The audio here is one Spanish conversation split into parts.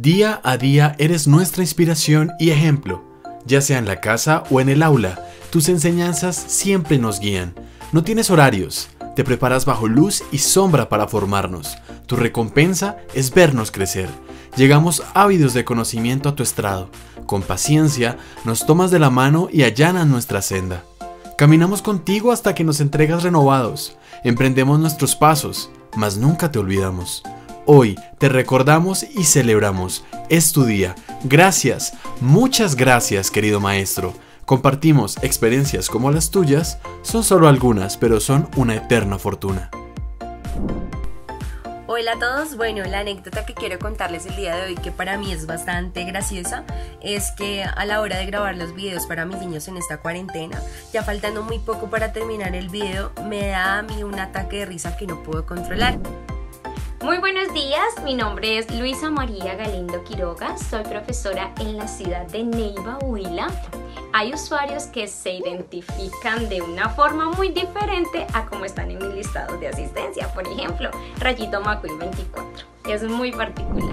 Día a día eres nuestra inspiración y ejemplo. Ya sea en la casa o en el aula, tus enseñanzas siempre nos guían. No tienes horarios, te preparas bajo luz y sombra para formarnos. Tu recompensa es vernos crecer. Llegamos ávidos de conocimiento a tu estrado. Con paciencia, nos tomas de la mano y allanas nuestra senda. Caminamos contigo hasta que nos entregas renovados. Emprendemos nuestros pasos, mas nunca te olvidamos. Hoy te recordamos y celebramos. Es tu día. Gracias, muchas gracias, querido maestro. Compartimos experiencias como las tuyas. Son solo algunas, pero son una eterna fortuna. Hola a todos, bueno, la anécdota que quiero contarles el día de hoy, que para mí es bastante graciosa, es que a la hora de grabar los videos para mis niños en esta cuarentena, ya faltando muy poco para terminar el video, me da a mí un ataque de risa que no puedo controlar. Muy buenos días, mi nombre es Luisa María Galindo Quiroga, soy profesora en la ciudad de Neiva, Huila. Hay usuarios que se identifican de una forma muy diferente a como están en mis listados de asistencia. Por ejemplo, Rayito McQueen 24, es muy particular.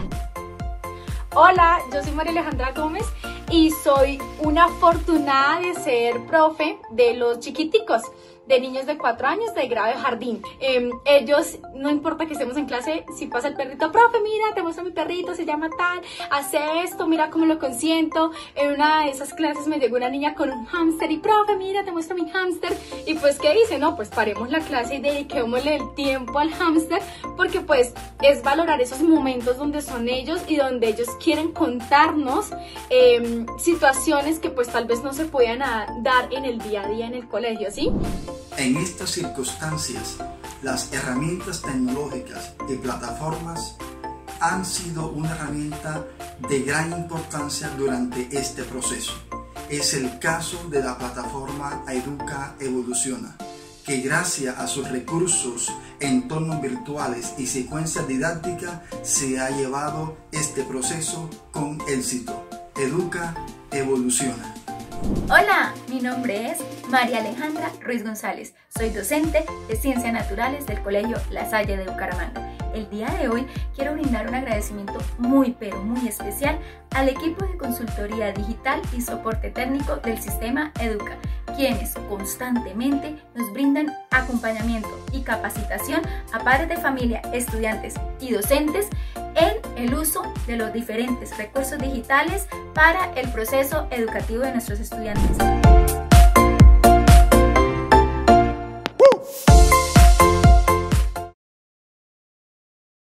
Hola, yo soy María Alejandra Gómez y soy una afortunada de ser profe de los chiquiticos, de niños de 4 años de grado de jardín. Ellos, no importa que estemos en clase, si pasa el perrito, profe, mira, te muestro mi perrito, se llama tal, hace esto, mira cómo lo consiento. En una de esas clases me llegó una niña con un hámster y, profe, mira, te muestro mi hámster. Y pues, ¿qué hice? No, pues paremos la clase y dediquémosle el tiempo al hámster, porque pues es valorar esos momentos donde son ellos y donde ellos quieren contarnos situaciones que pues tal vez no se puedan dar en el día a día en el colegio, ¿sí? En estas circunstancias, las herramientas tecnológicas y plataformas han sido una herramienta de gran importancia durante este proceso. Es el caso de la plataforma Educa Evoluciona, que gracias a sus recursos, entornos virtuales y secuencias didácticas se ha llevado este proceso con éxito. Educa Evoluciona. Hola, mi nombre es María Alejandra Ruiz González. Soy docente de Ciencias Naturales del Colegio La Salle de Bucaramanga. El día de hoy quiero brindar un agradecimiento muy especial al equipo de consultoría digital y soporte técnico del sistema Educa, quienes constantemente nos brindan acompañamiento y capacitación a padres de familia, estudiantes y docentes en el uso de los diferentes recursos digitales para el proceso educativo de nuestros estudiantes.